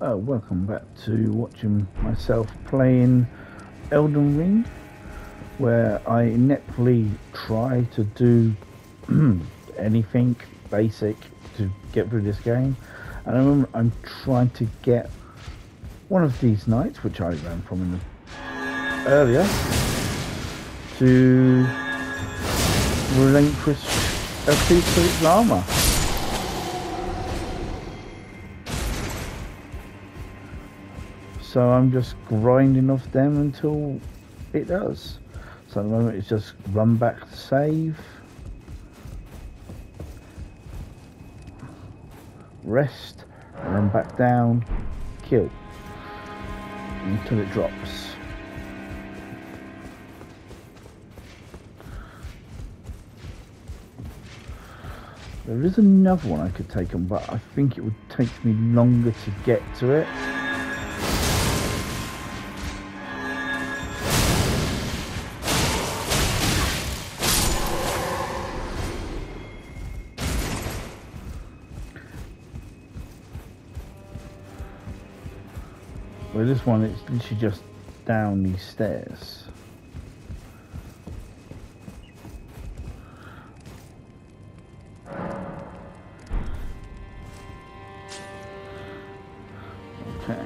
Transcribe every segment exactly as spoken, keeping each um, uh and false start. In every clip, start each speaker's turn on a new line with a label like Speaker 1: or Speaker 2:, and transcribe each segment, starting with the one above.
Speaker 1: Oh, welcome back to watching myself playing Elden Ring, where I ineptly try to do anything basic to get through this game. And I remember I'm trying to get one of these knights, which I ran from in the earlier, to relinquish a piece of its armour. So I'm just grinding off them until it does. So at the moment it's just run back to save, rest, run back down, kill until it drops. There is another one I could take on, but I think it would take me longer to get to it. Well, this one, it's literally just down these stairs. Okay.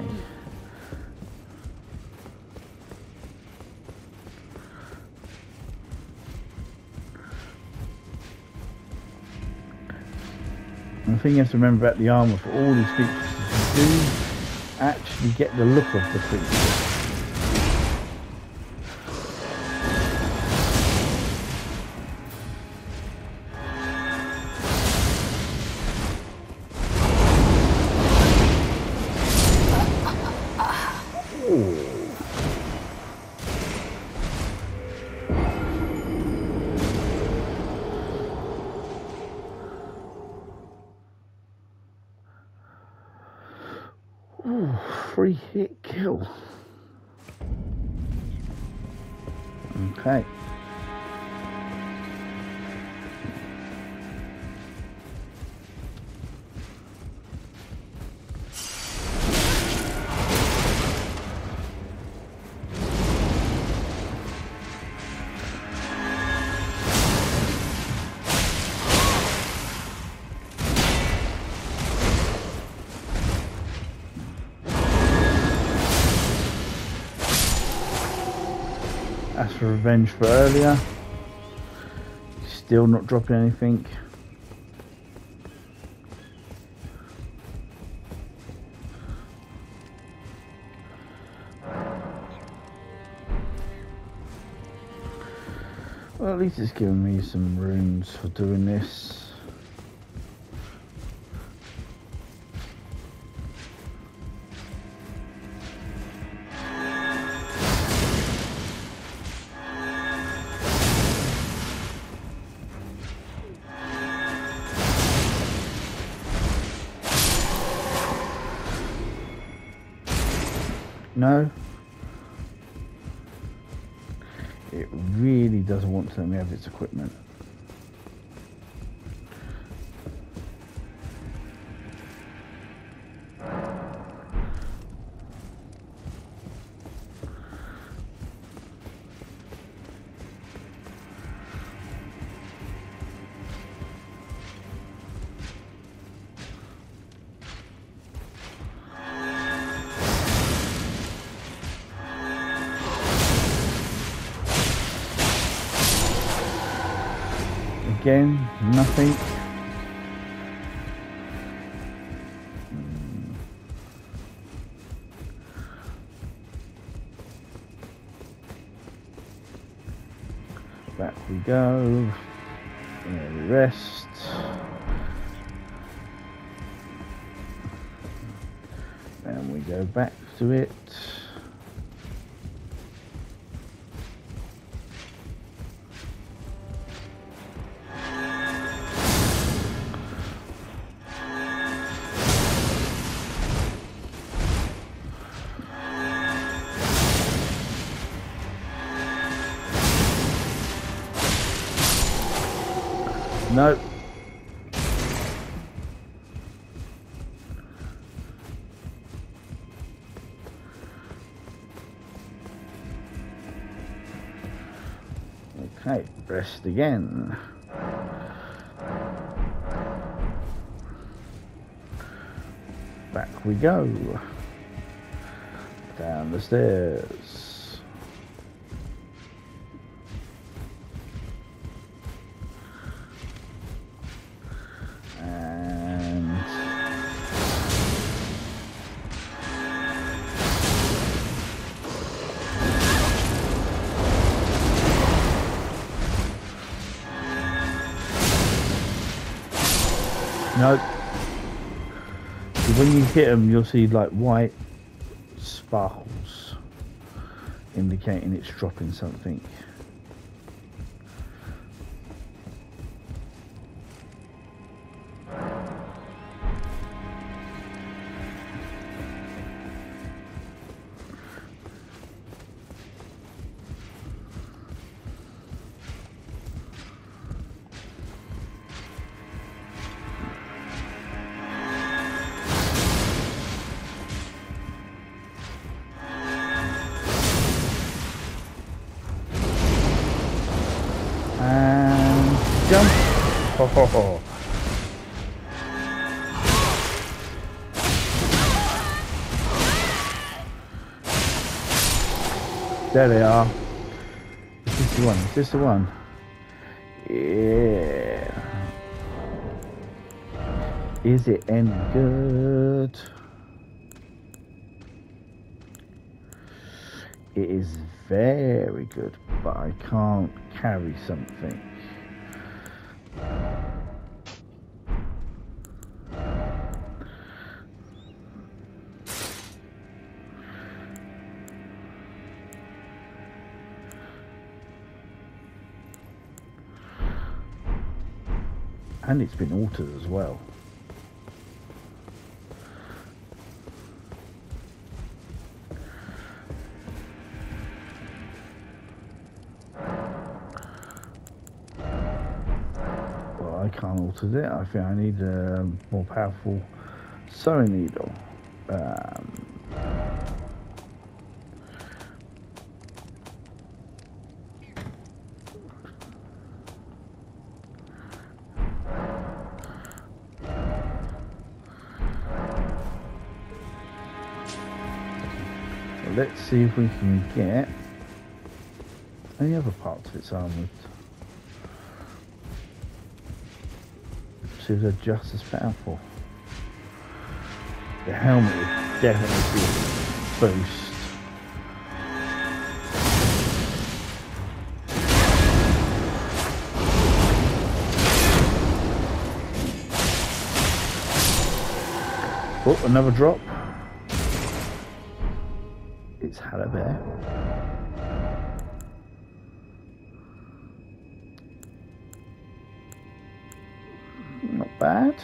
Speaker 1: And the thing you have to remember about the armour for all these features is you do actually get the look of the creature. Ooh, free hit kill. Okay. That's for revenge for earlier. Still not dropping anything. Well, at least it's giving me some runes for doing this. No, it really doesn't want to let me have its equipment. Again, nothing. Back we go. There we rest. And we go back to it. No. Okay, rest again. Back we go. Down the stairs. And no. When you hit them, you'll see like white sparkles indicating it's dropping something. And jump. Ho, ho, ho. There they are. Is this the one? Is this the one? Yeah. Is it any good? It is very good, but I can't carry something. And it's been altered as well. I can't alter it. I think I need a more powerful sewing needle. Um, so let's see if we can get any other parts of its armoured. See if they're just as powerful. The helmet would definitely be a boost. Oh, another drop. It's had a bear. Not bad.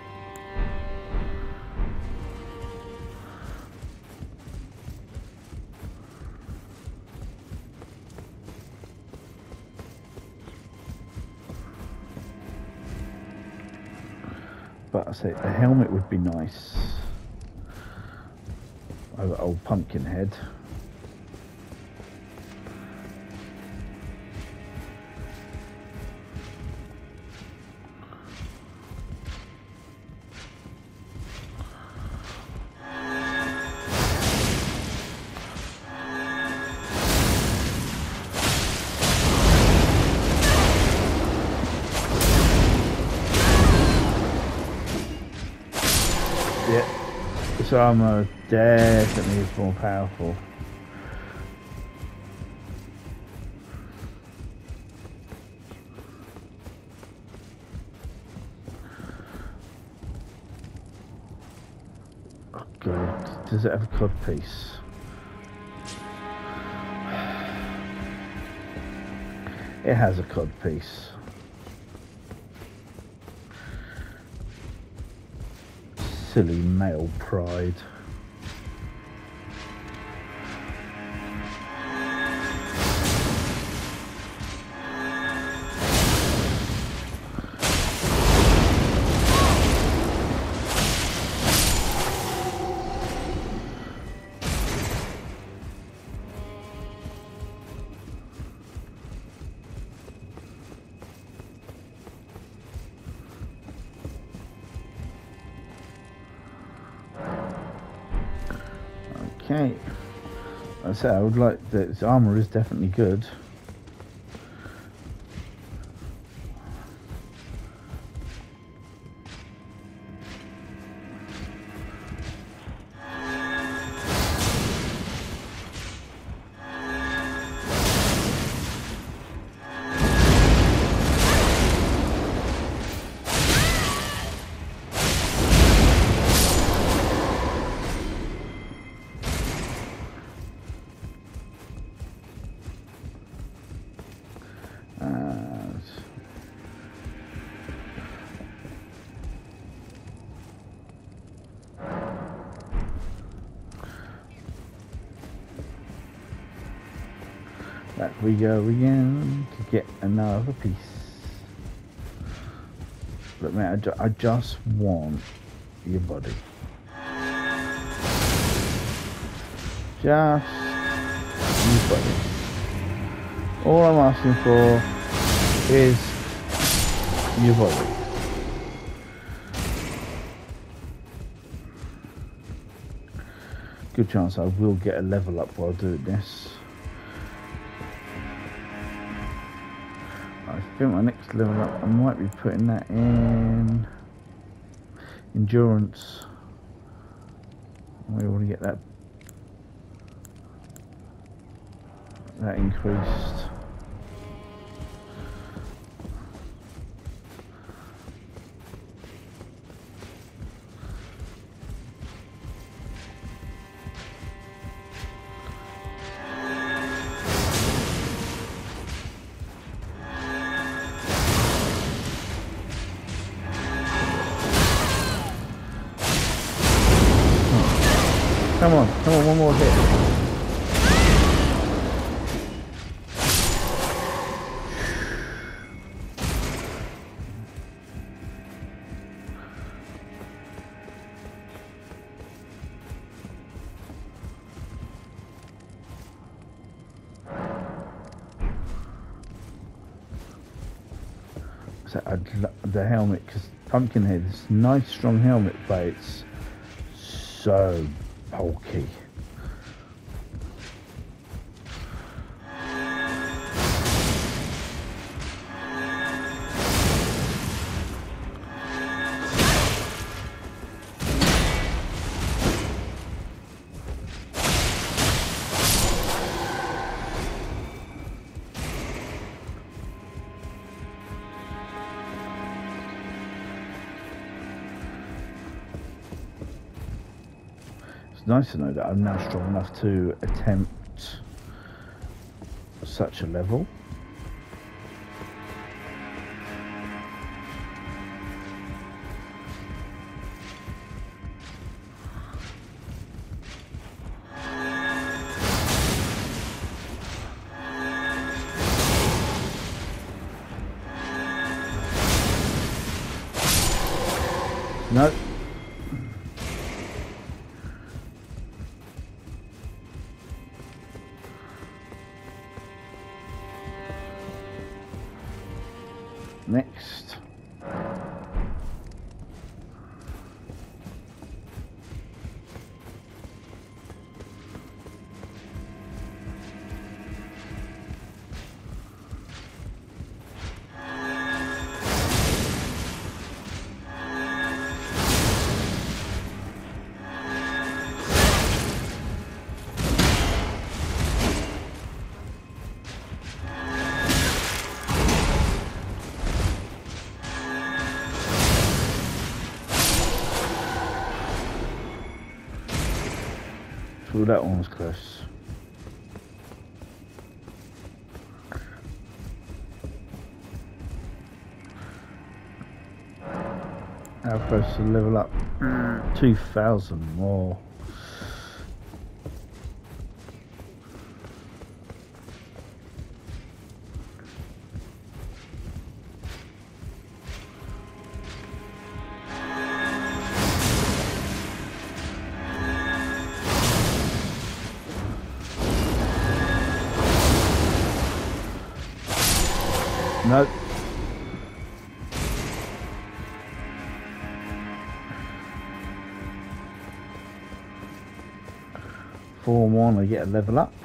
Speaker 1: But I say the helmet would be nice. Over old pumpkin head. This armour definitely is more powerful. Oh god, does it have a cod piece? It has a cod piece. Silly male pride. Okay. I said I would like this armour is definitely good. Back we go again to get another piece. But man, I, ju I just want your body. Just your body. All I'm asking for is your body. Good chance I will get a level up while doing this. I think my next level up, I might be putting that in endurance. We want to get that that increased. Come on, come on, one more hit. So I'd love the helmet, because Pumpkinhead is a nice strong helmet, but it's so bulky. Nice to know that I'm now strong enough to attempt such a level. No. Next. Ooh, that one was close. How close to level up? two thousand more. Nope. four more and I get a level up.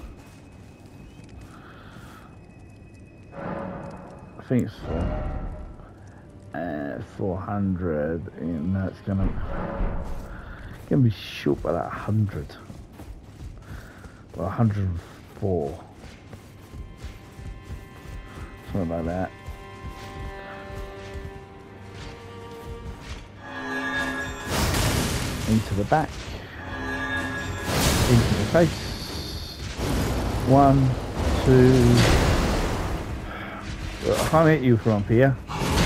Speaker 1: I think it's four. Uh, four hundred, and that's gonna gonna be short by that one hundred. Well, one hundred four. Something like that. Into the back. Into the face. One, two. Well, I can't hit you from up here.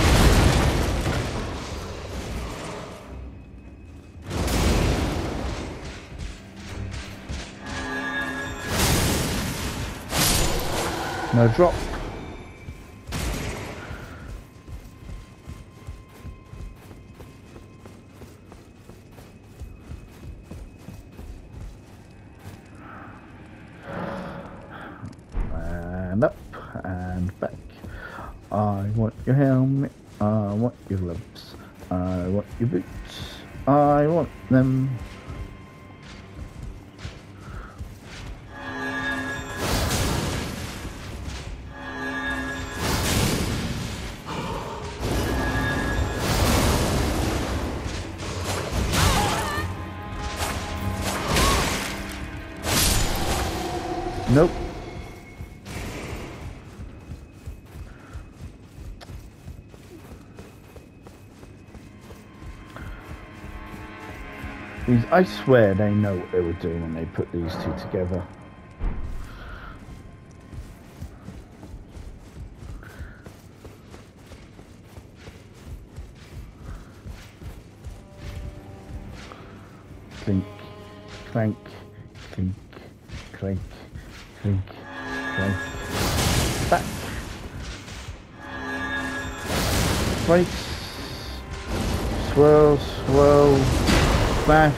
Speaker 1: No drop. And up and back. I want your helmet. I want your gloves. I want your boots. I want them. Nope. These, I swear they know what they were doing when they put these two together. Clink, clank, clink, clank. Clink, clink, back, brakes, swirl, swirl, splash,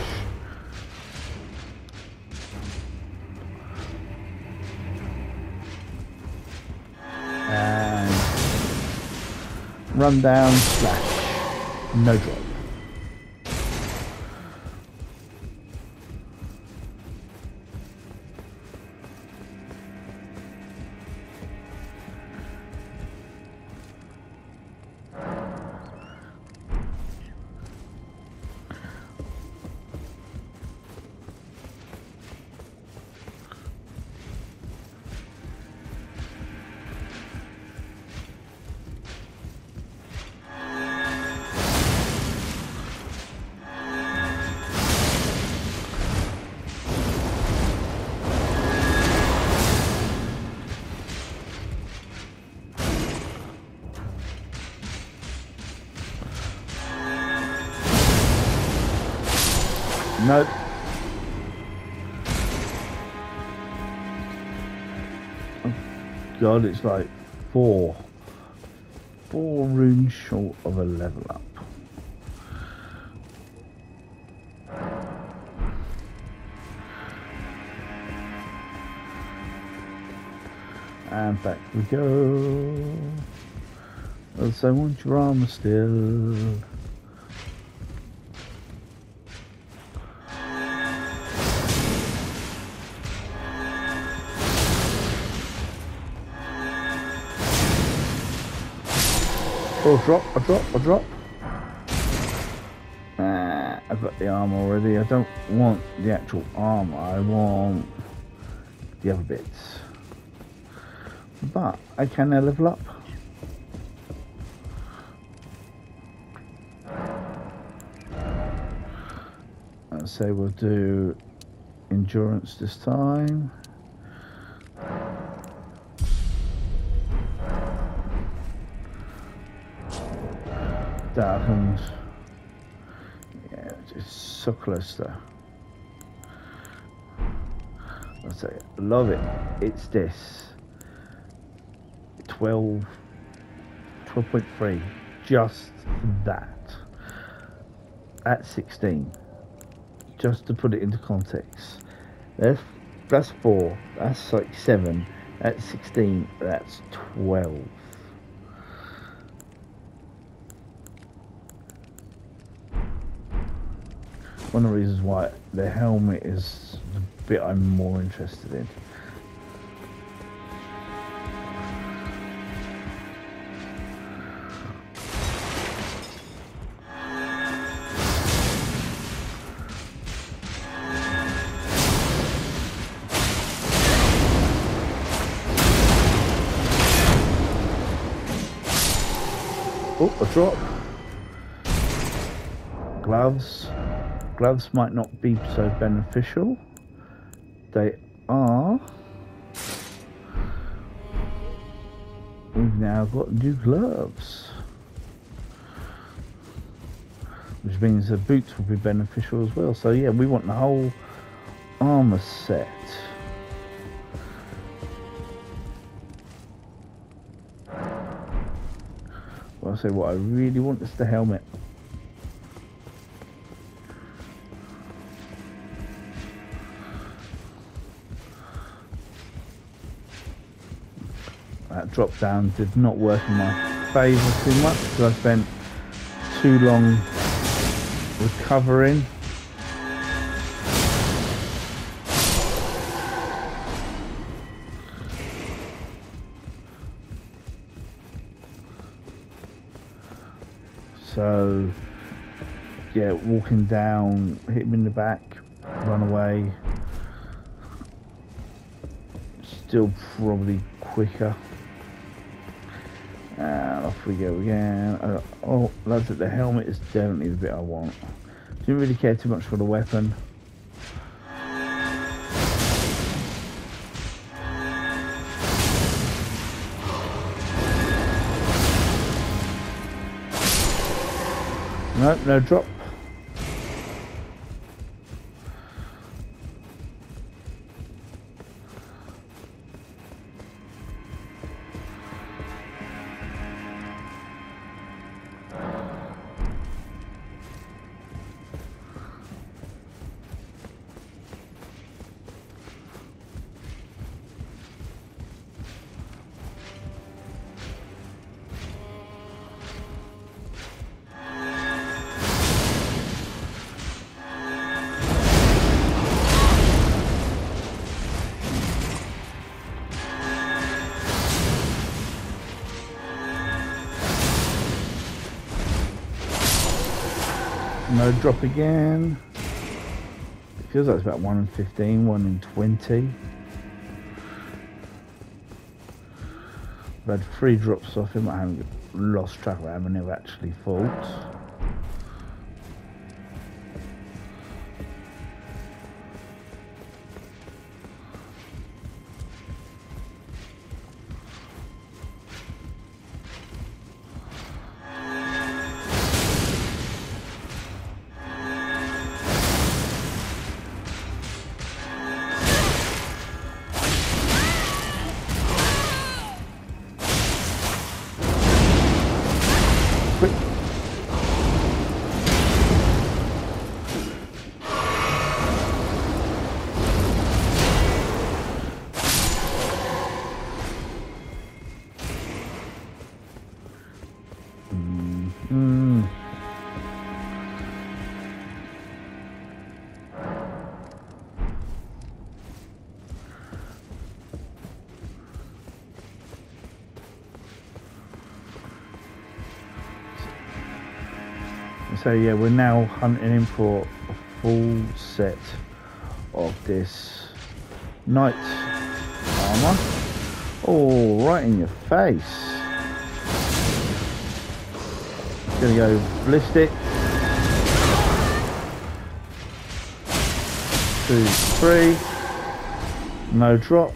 Speaker 1: and run down, splash, no drop. Nope. Oh God, it's like four. Four runes short of a level up. And back we go. So I want your armour still. Oh, drop, a drop, a drop. Ah, I've got the armour already. I don't want the actual armour. I want the other bits. But I can now level up. And so we'll do endurance this time. Darkened. Yeah, it's so close though. I say, love it. It's this twelve, twelve point three. Just that. At sixteen. Just to put it into context. That's that's four. That's like seven. At sixteen. That's twelve. one of the reasons why the helmet is the bit I'm more interested in. Oh, a drop. Gloves. Gloves might not be so beneficial. They are. We've now got new gloves. Which means the boots will be beneficial as well. So yeah, we want the whole armour set. Well, I'll say what I really want is the helmet. That drop down did not work in my favour too much because I spent too long recovering. So yeah, walking down, hit him in the back, run away. Still probably quicker. And off we go again. Uh, oh, that's it. The helmet is definitely the bit I want. Didn't really care too much for the weapon. Nope, no drop. No drop again. It feels like it's about one in fifteen, one in twenty. I've had three drops off him. I haven't lost track of how many I've actually fought. Mm. So yeah, we're now hunting him for a full set of this knight armour. Oh, right in your face. Gonna go ballistic. Two, three. No drop.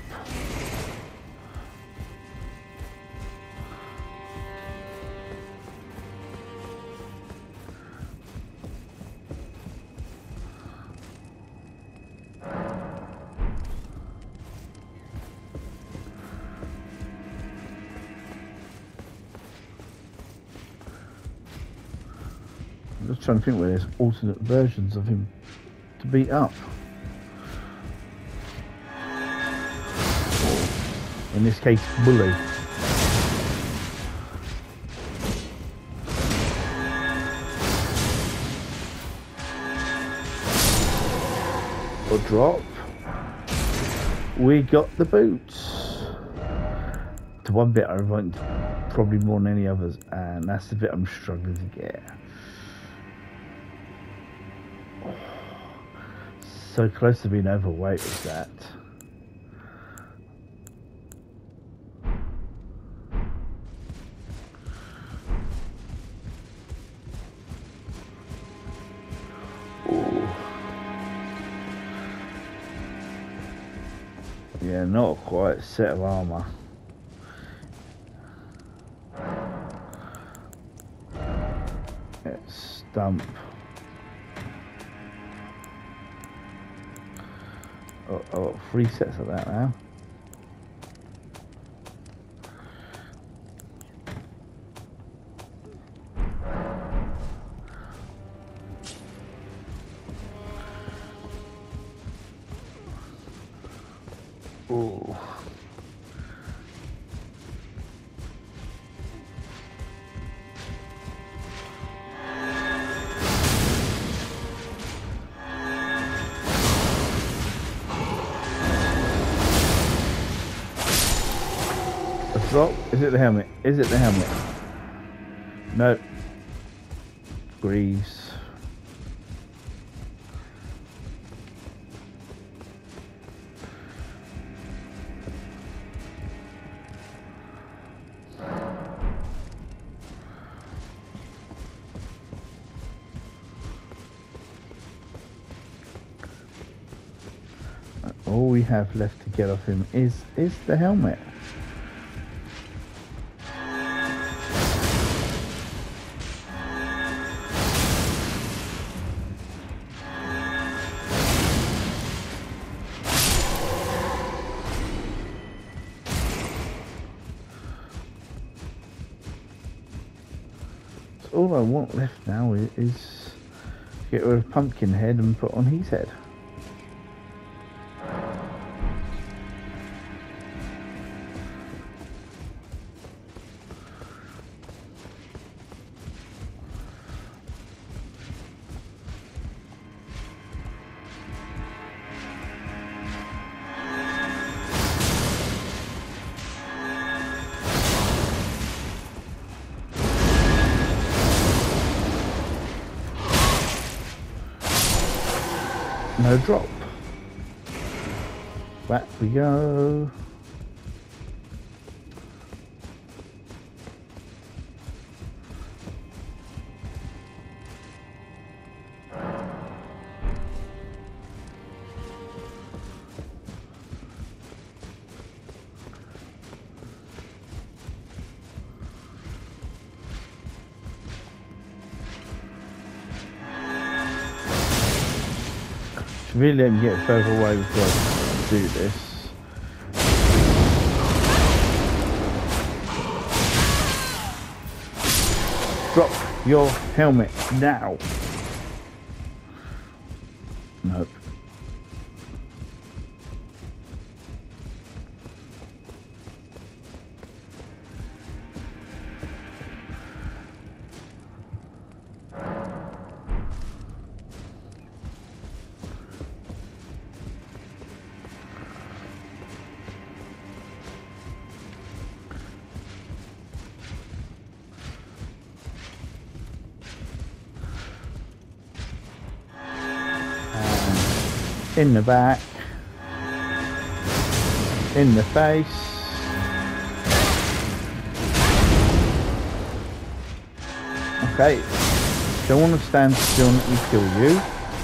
Speaker 1: I'm just trying to think where there's alternate versions of him to beat up. In this case, bully. or drop. We got the boots. The one bit I want probably more than any others, and that's the bit I'm struggling to get. Oh, so close to being overweight with that. Yeah, not quite a set of armour. Let's stump. Oh, oh, three sets of that now. Oh. A drop? Is it the helmet? Is it the helmet? No. Greaves. All we have left to get off him is is the helmet. So all I want left now is, is get rid of Pumpkinhead and put on his head. No drop. Back we go. Really let me get further away before I do this. Drop your helmet now. Nope. In the back, in the face, okay, don't want to stand still and let me kill you.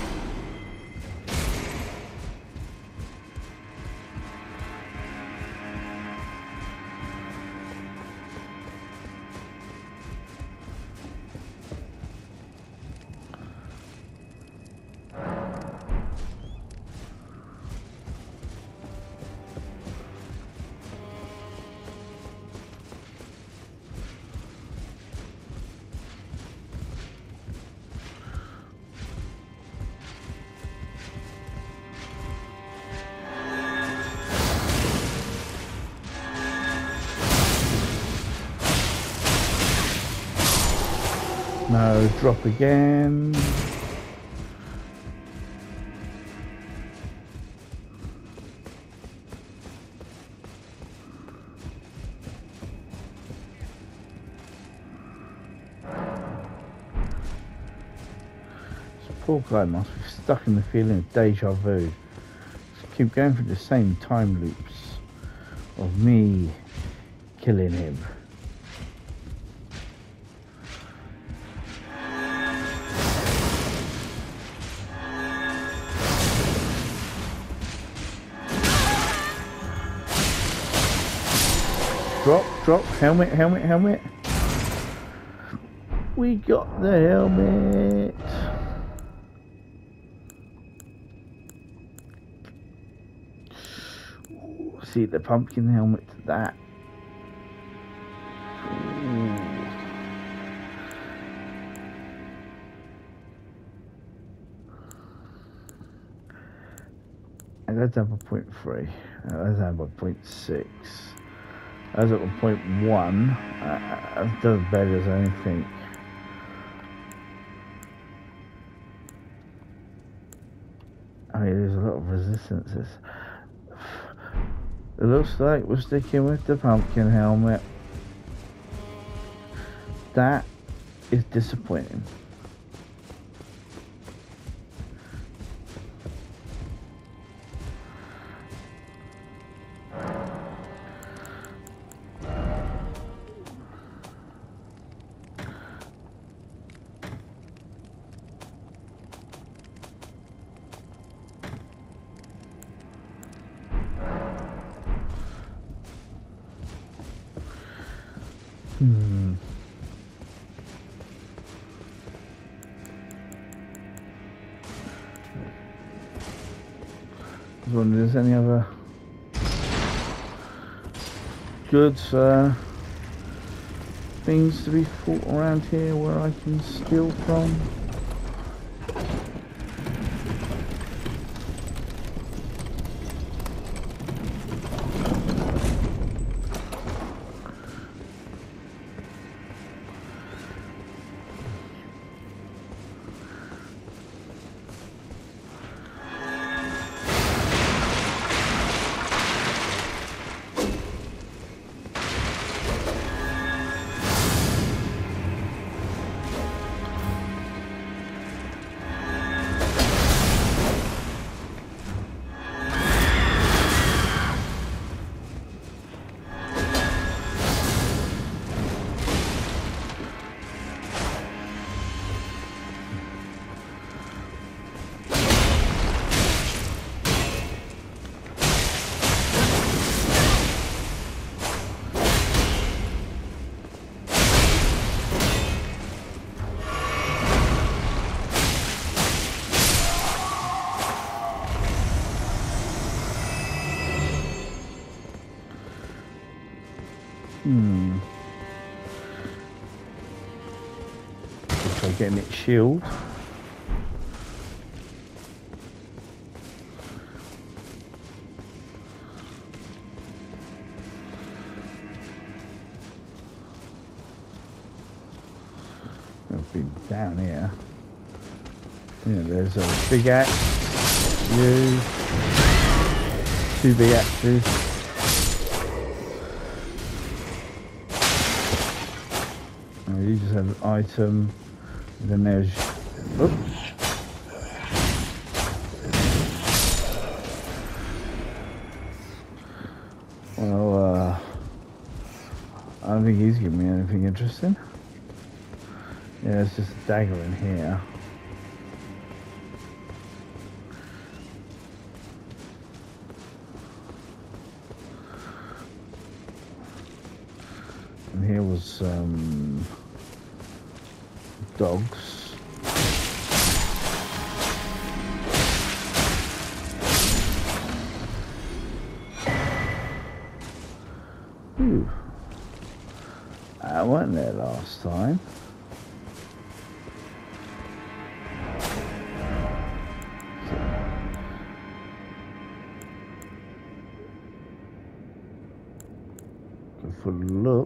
Speaker 1: No, drop again. Poor guy must be stuck in the feeling of deja vu. Just keep going through the same time loops of me killing him. Drop, drop, helmet, helmet, helmet. We got the helmet. Ooh, see the pumpkin helmet to that. Ooh. And that's up a point three. Uh, that's up a point six. That's up a point one. Uh, that's as bad as anything. I mean, there's a lot of resistances. It looks like we're sticking with the pumpkin helmet. That is disappointing. Hmm. I was wondering if there's any other good uh, things to be fought around here where I can steal from. Hmm. Try getting its shield. I've been down here. Yeah, there's a big axe. You. Two big axes. You just have an item, and then there's, oops. Well, uh, I don't think he's giving me anything interesting. Yeah, it's just a dagger in here. And here was, um, dogs. Ooh. I went there last time. Go for a look.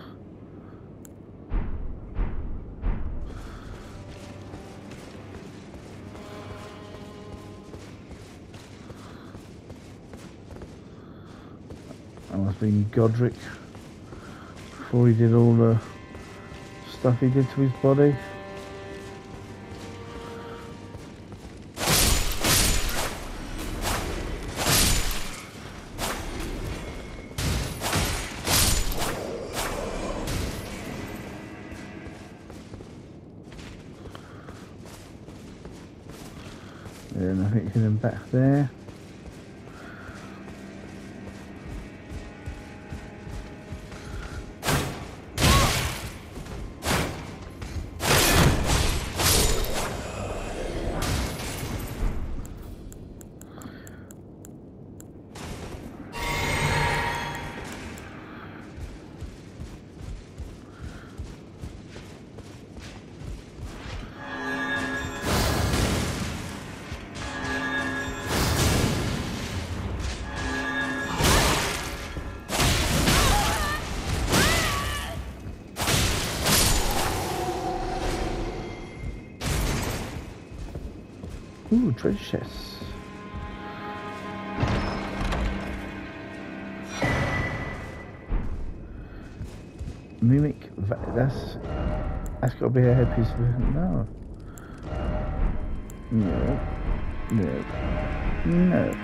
Speaker 1: That must have been Godric before he did all the stuff he did to his body. anything hidden back there. Ooh, treasure chests. Mimic, that's that's got to be a headpiece of it. No. No. No. No.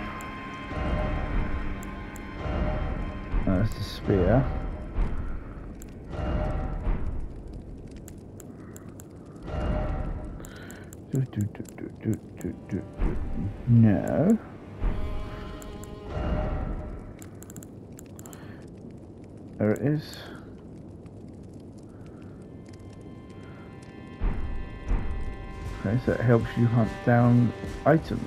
Speaker 1: Oh, that's the spear. Do, do, do, do, do, do, do, do. No. There it is. Okay, so it helps you hunt down items.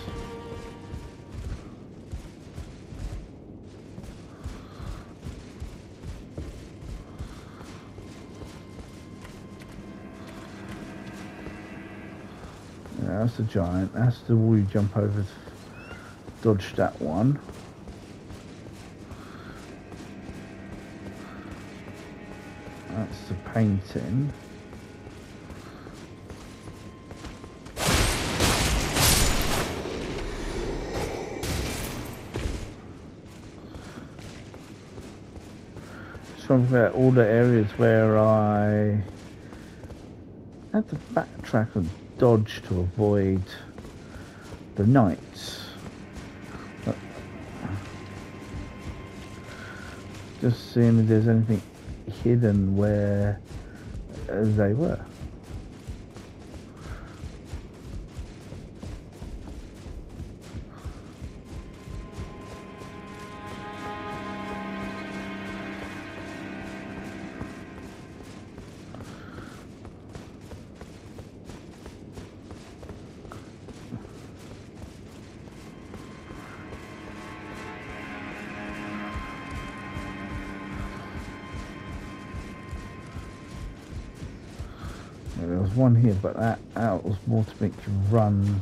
Speaker 1: That's the giant. That's the wall you jump over to dodge that one. That's the painting. Something about all the areas where I had to backtrack and dodge to avoid the knights. But just seeing if there's anything hidden where they were. There was one here, but that out was more to make you run.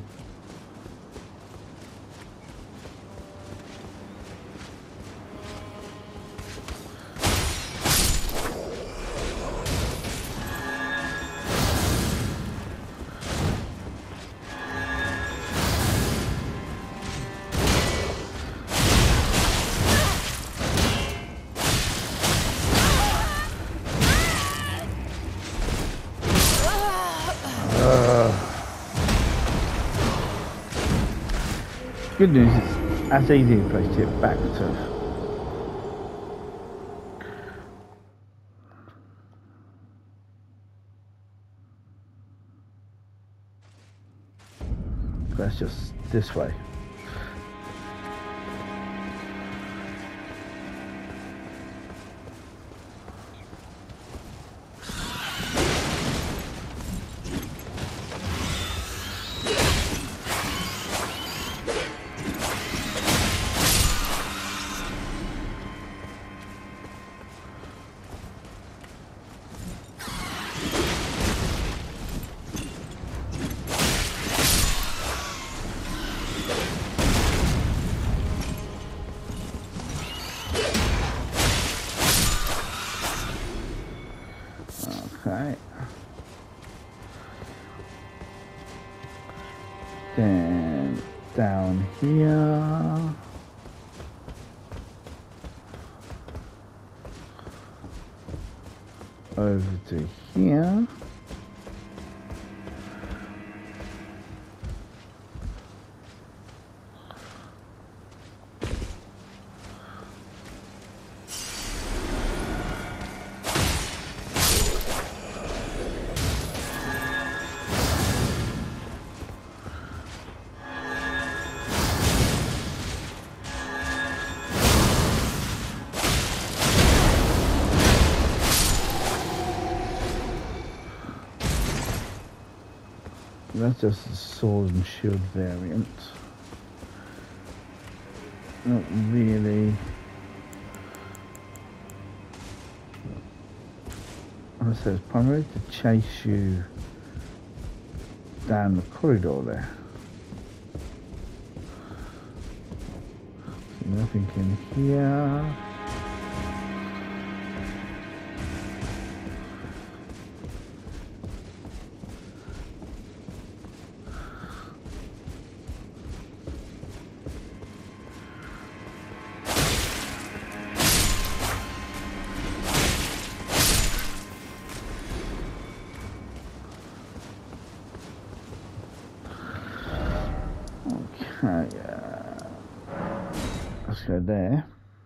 Speaker 1: Good news is that's easy to place it back to. That's just this way. Okay. Then down here. Over to here. That's just the sword and shield variant. Not really. As I said, it's primarily to chase you down the corridor there. So nothing in here. Okay, uh, let's go there.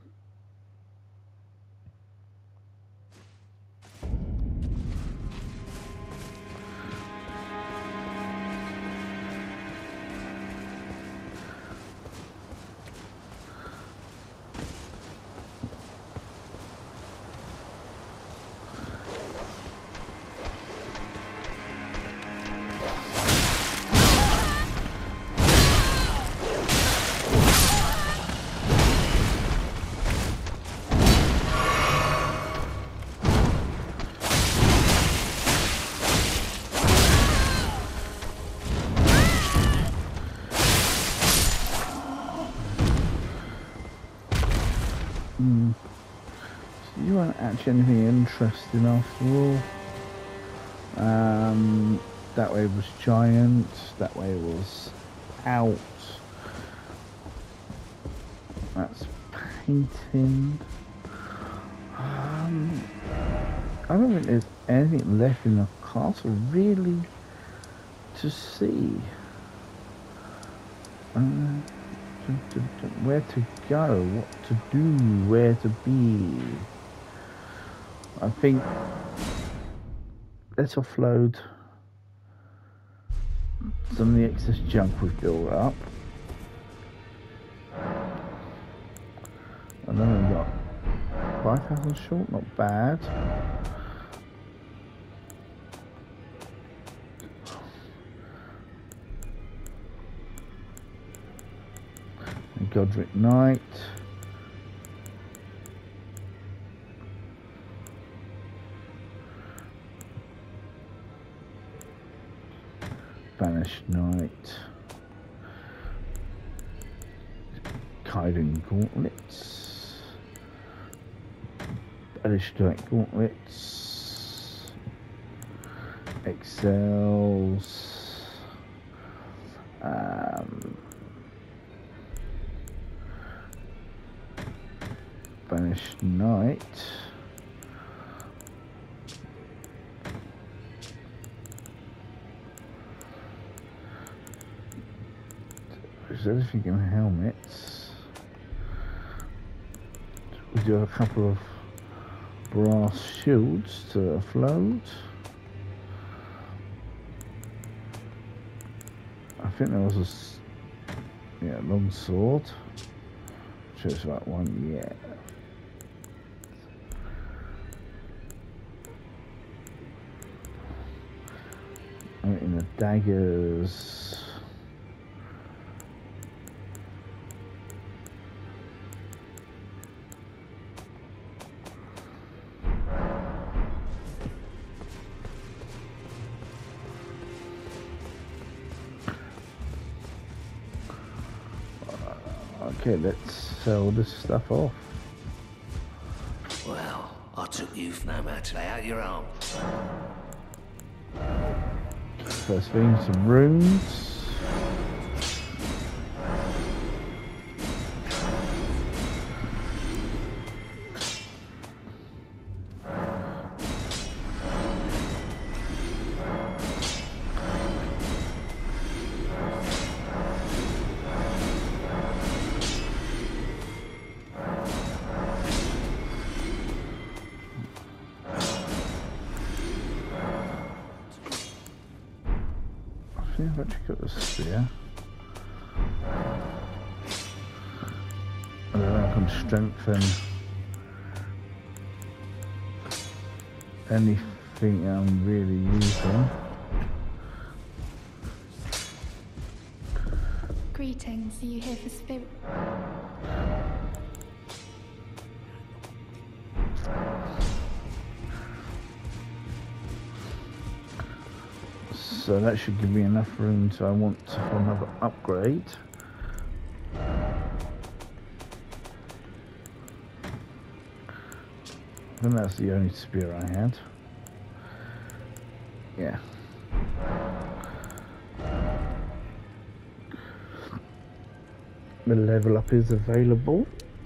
Speaker 1: Hmm. So you weren't actually anything interesting after all. Um, that way was giant, that way was out. That's painting. Um, I don't think there's anything left in the castle really to see. Uh, to, to, to, where to go, what to do, where to be. I think let's offload some of the excess junk we've built up. And then we've got five thousand short, not bad. And Godric Knight. Banished Knight. Kaiden Gauntlets. Banished Knight Gauntlets. Excels. Um, Banished Knight. Is everything in helmets? We do have a couple of brass shields to float. I think there was a s yeah long sword. Just that one, yeah. And in the daggers. Okay, let's sell this stuff off.
Speaker 2: Well, I took you for no matter lay out your arms.
Speaker 1: First thing, some runes. I've actually got the spear. I don't know if I can strengthen anything I'm really using.
Speaker 3: Greetings, are you here for spirit?
Speaker 1: So that should give me enough room, so I want for another upgrade. I think that's the only spear I had. Yeah. The level up is available.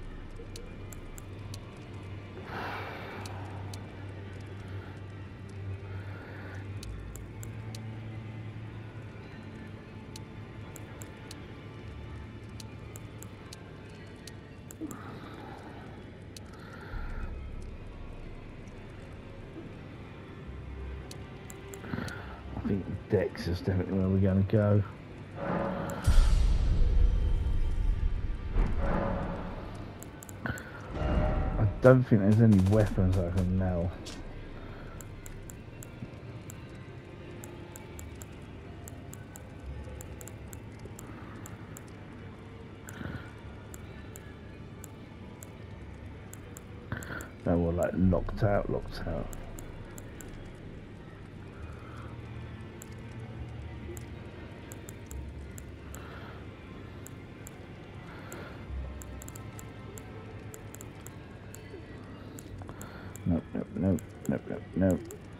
Speaker 1: I think Dex is definitely where we're going to go. I don't think there's any weapons I can nail. No, we're like locked out, locked out. Nope, nope, nope, nope, nope, nope.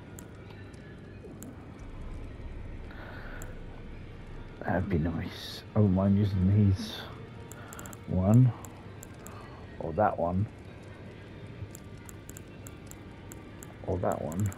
Speaker 1: That'd be nice. I wouldn't mind using these. One. Or that one. Or that one.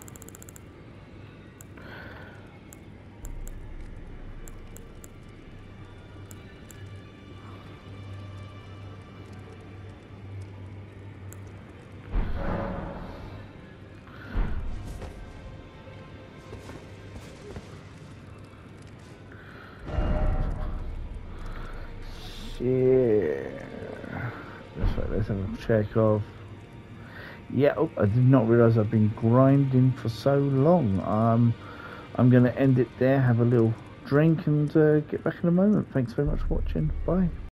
Speaker 1: Yeah. That's right, let's have a check of. Yeah, oh, I did not realise I've been grinding for so long. Um, I'm going to end it there, have a little drink, and uh, get back in a moment. Thanks very much for watching. Bye.